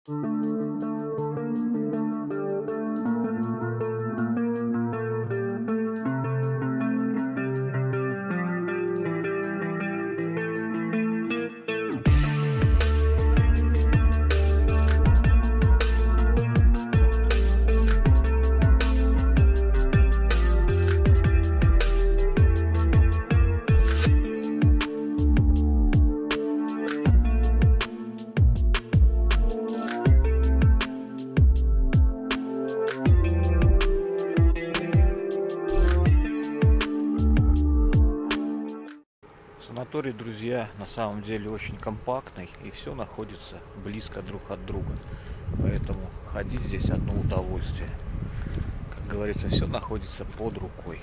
Санаторий, друзья, на самом деле очень компактный, и все находится близко друг от друга. Поэтому ходить здесь одно удовольствие. Как говорится, все находится под рукой.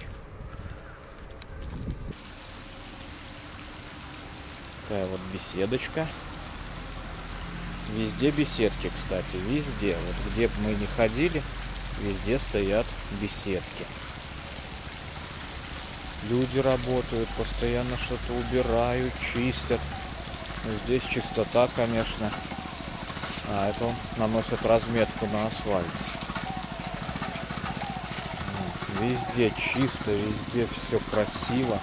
Такая вот беседочка. Везде беседки, кстати, везде. Вот где бы мы ни ходили, везде стоят беседки. Люди работают, постоянно что-то убирают, чистят. Здесь чистота, конечно. А это он наносит разметку на асфальт. Везде чисто, везде все красиво.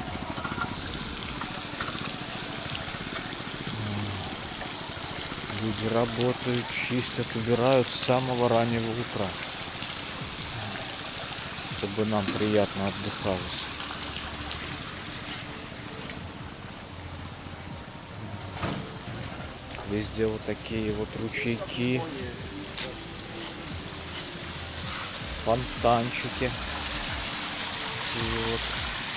Люди работают, чистят, убирают с самого раннего утра, чтобы нам приятно отдыхалось. Везде вот такие вот ручейки, фонтанчики. И вот.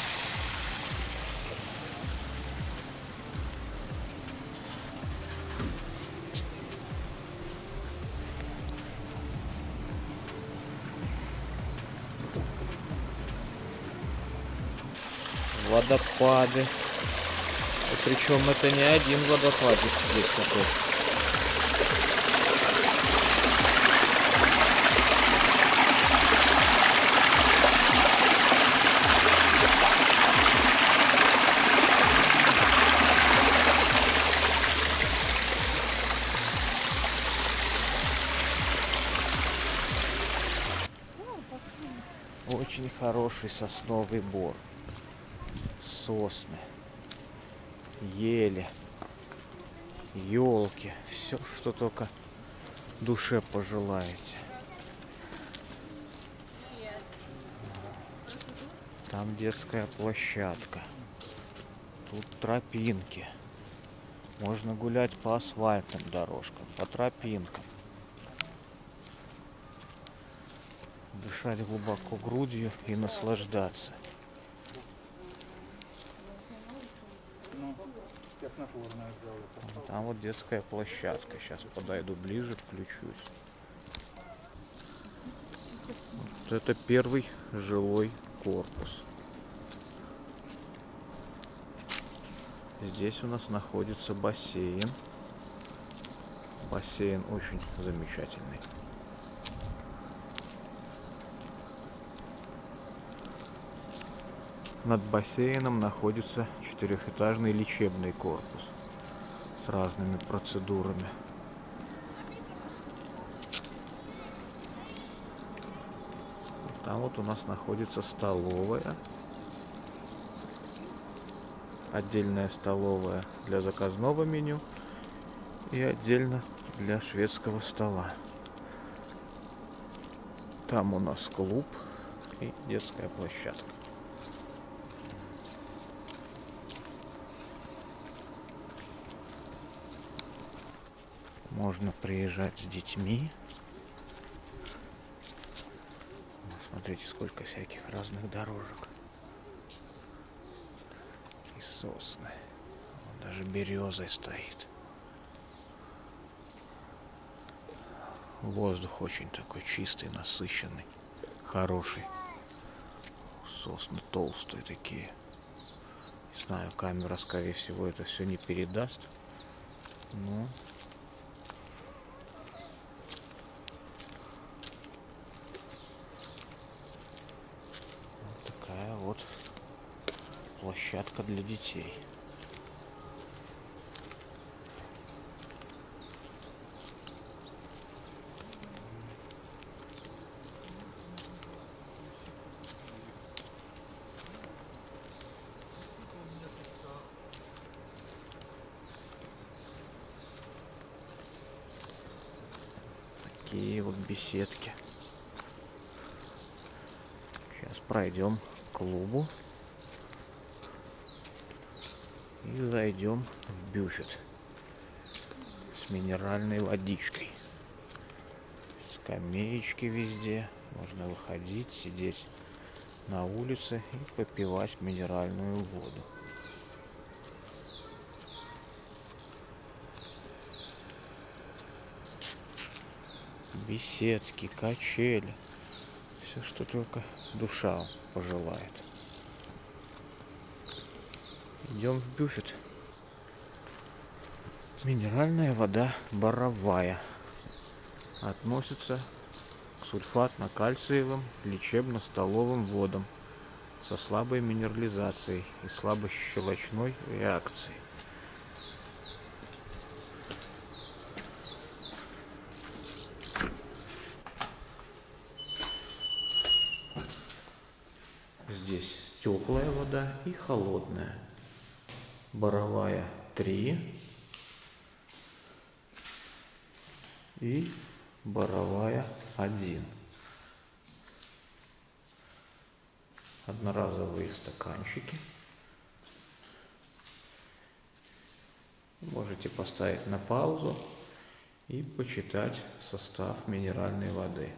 Водопады. И причем это не один водопадик здесь такой. Очень хороший сосновый бор. Сосны, ели, елки, все, что только душе пожелаете. Там детская площадка, тут тропинки. Можно гулять по асфальтным дорожкам, по тропинкам. Дышать глубоко грудью и наслаждаться. Там вот детская площадка. Сейчас подойду ближе, включусь. Вот это первый жилой корпус. Здесь у нас находится бассейн. Бассейн очень замечательный. Над бассейном находится четырехэтажный лечебный корпус с разными процедурами. Там вот у нас находится столовая. Отдельная столовая для заказного меню и отдельно для шведского стола. Там у нас клуб и детская площадка. Можно приезжать с детьми. Смотрите, сколько всяких разных дорожек. И сосны. Вон даже березой стоит. Воздух очень такой чистый, насыщенный, хороший. Сосны толстые такие. Не знаю, камера, скорее всего, это все не передаст. Но вот площадка для детей. такие вот беседки. Сейчас пройдем к клубу и зайдем в бюфет с минеральной водичкой. Скамеечки везде. Можно выходить, сидеть на улице и попивать минеральную воду. Беседки, качели. Все, что только душа пожелает. Идем в бюфет. Минеральная вода Боровая. Относится к сульфатно-кальциевым лечебно-столовым водам со слабой минерализацией и слабощелочной реакцией. Здесь теплая вода и холодная. Боровая 3 и Боровая 1. Одноразовые стаканчики. Можете поставить на паузу и почитать состав минеральной воды.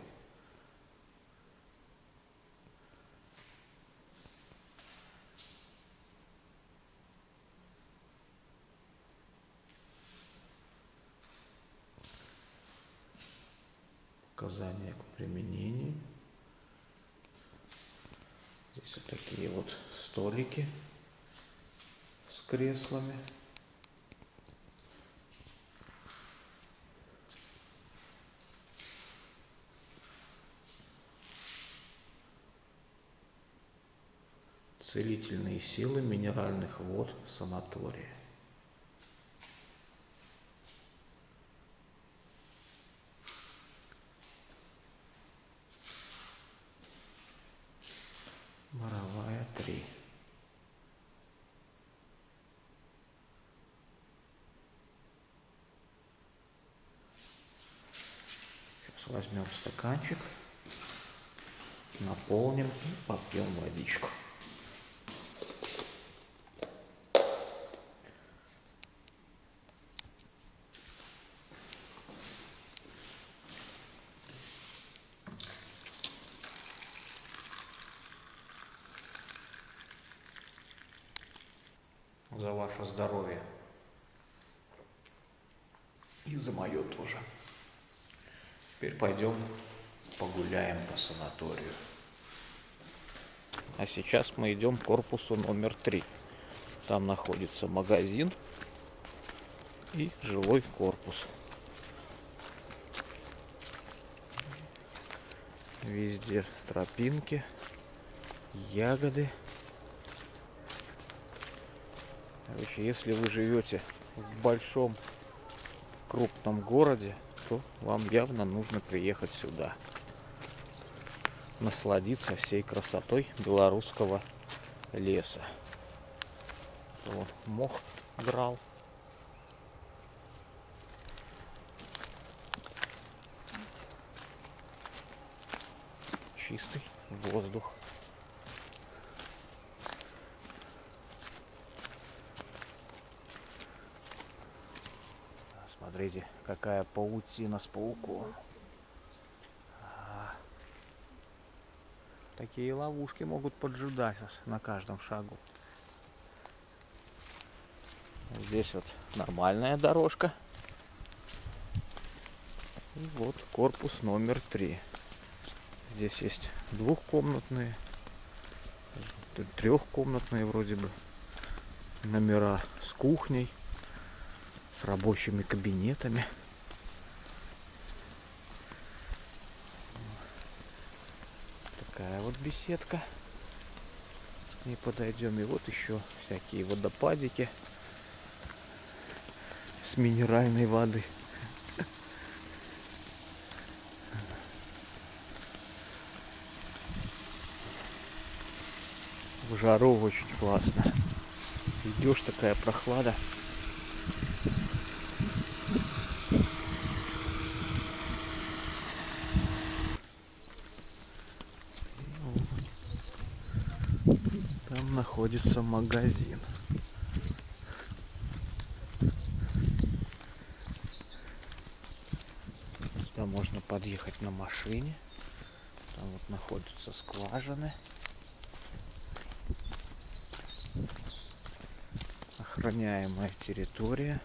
Указания к применению. Здесь вот такие вот столики с креслами. Целительные силы минеральных вод санатория. Боровая 3. Сейчас возьмем стаканчик, наполним и попьем водичку. За ваше здоровье. И за мое тоже. Теперь пойдем погуляем по санаторию. А сейчас мы идем к корпусу номер 3. Там находится магазин и жилой корпус. Везде тропинки, ягоды. Короче, если вы живете в большом крупном городе, то вам явно нужно приехать сюда. Насладиться всей красотой белорусского леса. Вот мох драл. Чистый воздух. Смотрите, какая паутина с пауком. Такие ловушки могут поджидать вас на каждом шагу. Здесь вот нормальная дорожка. И вот корпус номер 3. Здесь есть двухкомнатные, трехкомнатные вроде бы номера с кухней, с рабочими кабинетами. Такая вот беседка. И подойдем. И вот еще всякие водопадики с минеральной воды. В жару очень классно. Идешь, такая прохлада. Рядом находится магазин. Сюда можно подъехать на машине. Там вот находятся скважины. Охраняемая территория.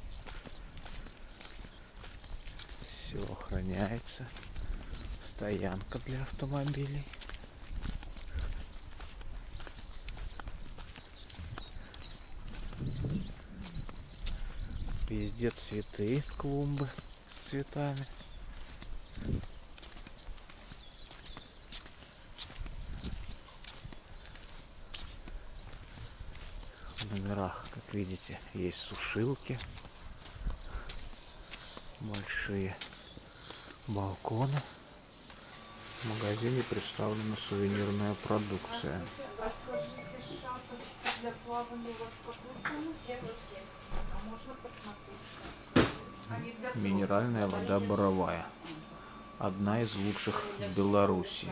Все охраняется. Стоянка для автомобилей. Везде цветы, клумбы с цветами. В номерах, как видите, есть сушилки, большие балконы. В магазине представлена сувенирная продукция. Минеральная вода Боровая. Одна из лучших в Белоруссии.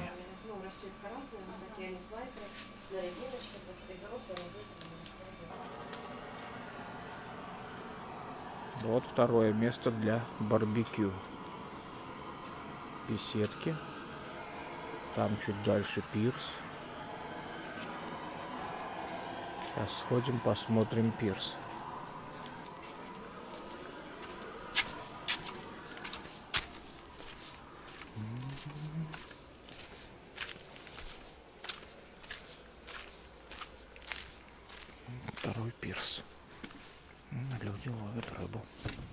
Вот второе место для барбекю. Беседки. Там чуть дальше пирс. Сейчас сходим, посмотрим пирс. Второй пирс. Люди ловят рыбу.